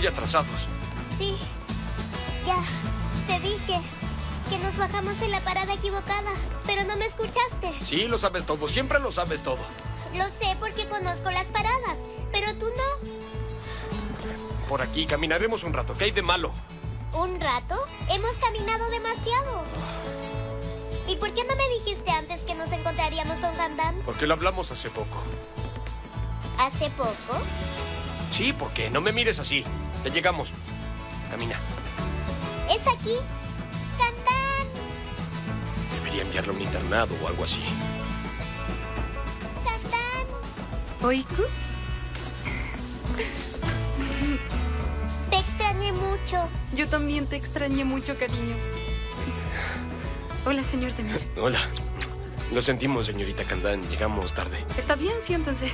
atrasados. Sí, ya, te dije que nos bajamos en la parada equivocada, pero no me escuchaste. Sí, lo sabes todo, siempre lo sabes todo. Lo sé porque conozco las paradas, pero tú no. Por aquí caminaremos un rato, ¿qué hay de malo? ¿Un rato? Hemos caminado demasiado. ¿Y por qué no me dijiste antes que nos encontraríamos con Gandán? Porque lo hablamos hace poco. ¿Hace poco? Sí, porque no me mires así. Ya llegamos. Camina. Es aquí. ¡Gandán! Debería enviarlo a un internado o algo así. ¡Gandán! ¿Oiku? Te extrañé mucho. Yo también te extrañé mucho, cariño. Hola, señor Demir. Hola. Lo sentimos, señorita Gandán. Llegamos tarde. Está bien, siéntense.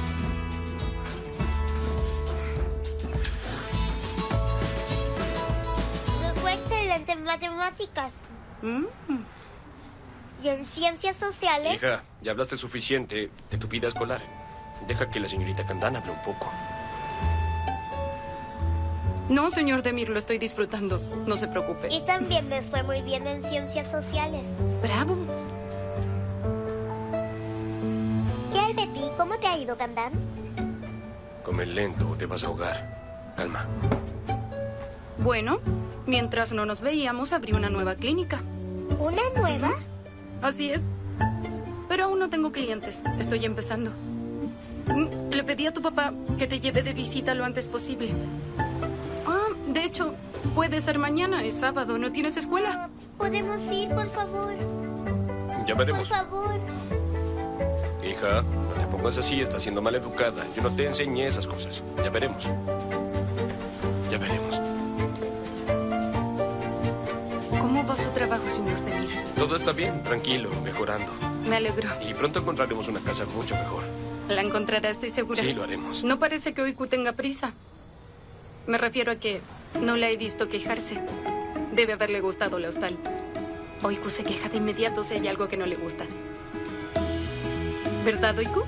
Me fue excelente en matemáticas. Y en ciencias sociales. Hija, ya hablaste suficiente de tu vida escolar. Deja que la señorita Gandán hable un poco. No, señor Demir, lo estoy disfrutando. No se preocupe. Y también me fue muy bien en ciencias sociales. Bravo. ¿Qué hay de ti? ¿Cómo te ha ido, Gandán? Come lento o te vas a ahogar. Calma. Bueno, mientras no nos veíamos, abrí una nueva clínica. ¿Una nueva? Así es. Pero aún no tengo clientes. Estoy empezando. Le pedí a tu papá que te lleve de visita lo antes posible. De hecho, puede ser mañana, es sábado, ¿no tienes escuela? ¿Podemos ir, por favor? Ya veremos. Por favor. Hija, no te pongas así, estás siendo mal educada. Yo no te enseñé esas cosas. Ya veremos. Ya veremos. ¿Cómo va su trabajo, señor Demir? Todo está bien, tranquilo, mejorando. Me alegro. Y pronto encontraremos una casa mucho mejor. La encontrará, estoy segura. Sí, lo haremos. No parece que Oiku tenga prisa. Me refiero a que no la he visto quejarse. Debe haberle gustado la hostal. Oiku se queja de inmediato si hay algo que no le gusta. ¿Verdad, Oiku?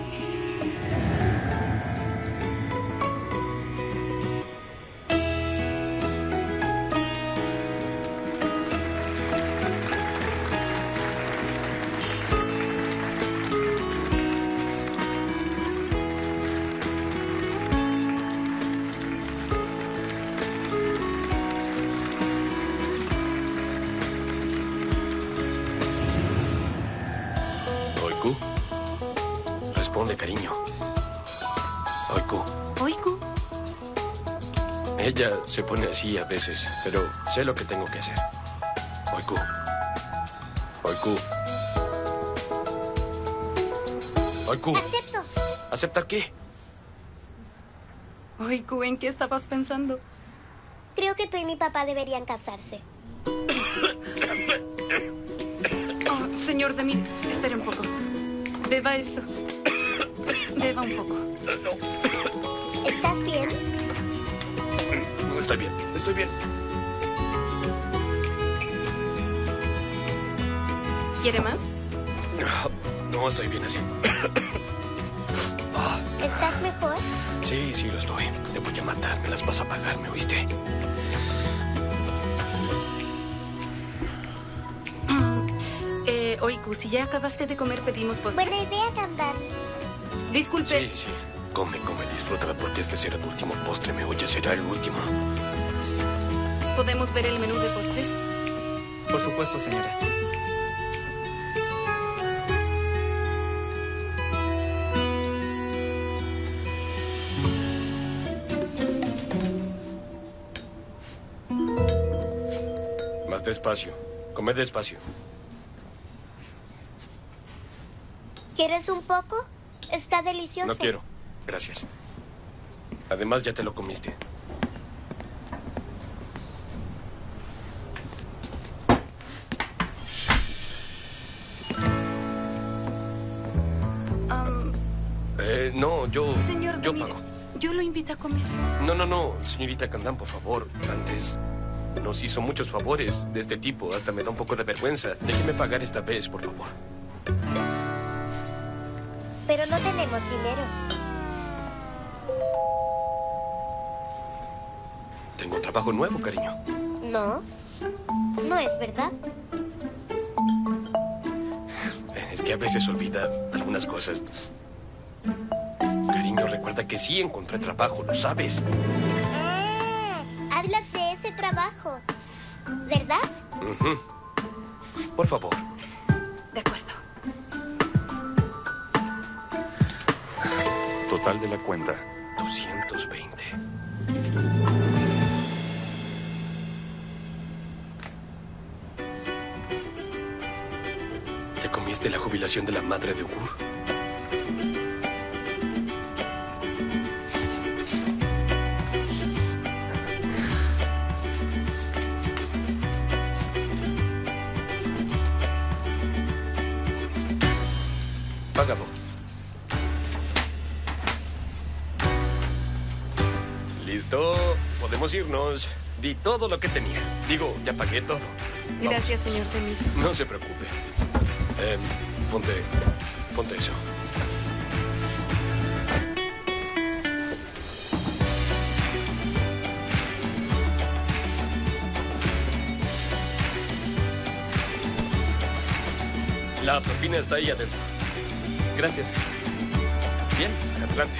Oiku. Responde, cariño. Oiku. Oiku. Ella se pone así a veces, pero sé lo que tengo que hacer. Oiku. Oiku. Oiku. Acepto. ¿Aceptar qué? Oiku, ¿en qué estabas pensando? Creo que tú y mi papá deberían casarse. Oh, señor Demir, espere un poco. Beba esto. Beba un poco. ¿Estás bien? Estoy bien, estoy bien. ¿Quiere más? No, estoy bien así. ¿Estás mejor? Sí, sí lo estoy. Te voy a matar, me las vas a pagar, ¿me oíste? Oiku, si ya acabaste de comer, pedimos postre. Buena idea, Gandán. Disculpe. Sí, sí. Come, disfrútala porque este será tu último postre, ¿me oyes? Será el último. ¿Podemos ver el menú de postres? Por supuesto, señora. Más despacio. Come despacio. ¿Quieres un poco? Está delicioso. No quiero. Gracias. Además, ya te lo comiste. No, yo Señor Demir, pago. yo lo invito a comer. No, señorita Gandán, por favor. Antes nos hizo muchos favores de este tipo. Hasta me da un poco de vergüenza. Déjeme pagar esta vez, por favor. Pero no tenemos dinero. tengo trabajo nuevo, cariño. No, no es verdad. Es que a veces olvida algunas cosas. Cariño, recuerda que sí encontré trabajo, ¿lo sabes? Hablas de ese trabajo, ¿verdad? Ujú. Por favor. De acuerdo. Total de la cuenta. 220. ¿Te comiste la jubilación de la madre de Ugur? Pagado. Listo, podemos irnos. Di todo lo que tenía. Digo, ya pagué todo. Vamos. Gracias, señor Demir. No se preocupe. Ponte eso. La propina está ahí adentro. Gracias. Bien, adelante.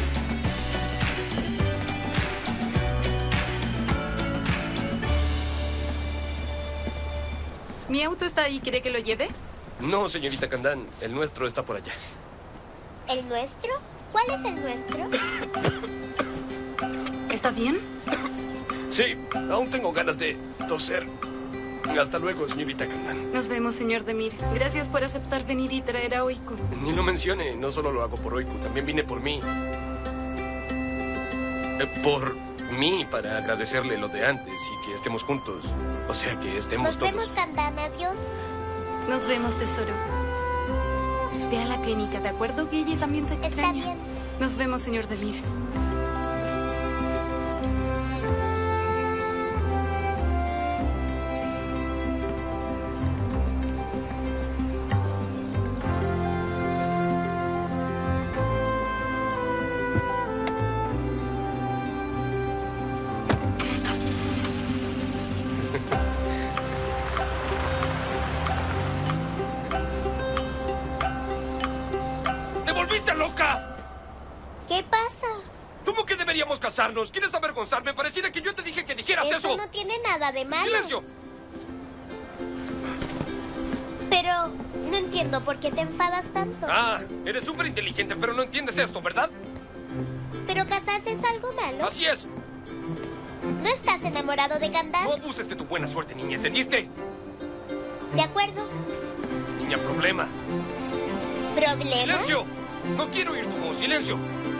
¿Mi auto está ahí? ¿Quiere que lo lleve? No, señorita Candán, el nuestro está por allá. ¿El nuestro? ¿Cuál es el nuestro? ¿Está bien? Sí, aún tengo ganas de toser. Hasta luego, señorita Candán. Nos vemos, señor Demir. Gracias por aceptar venir y traer a Oiku. Ni lo mencione, no solo lo hago por Oiku, también vine por mí. Por mí, para agradecerle lo de antes y que estemos juntos. O sea, que estemos Nos todos. vemos, Candán, adiós. Nos vemos, tesoro. Ve a la clínica, ¿de acuerdo? Que ella también te Está extraña. bien. Nos vemos, señor Demir. ¡Te volviste loca! ¿Qué pasa? ¿Cómo que deberíamos casarnos? ¿Quieres avergonzarme? Pareciera que yo te dije que dijeras eso. Eso no tiene nada de malo. ¡Silencio! Pero no entiendo por qué te enfadas tanto. Ah, eres súper inteligente, pero no entiendes esto, ¿verdad? ¿Pero casarse es algo malo? Así es. ¿No estás enamorado de Candán? No abuses de tu buena suerte, niña, ¿entendiste? De acuerdo. Niña, problema. ¿Problema? ¡Silencio! No quiero oír tu voz, silencio.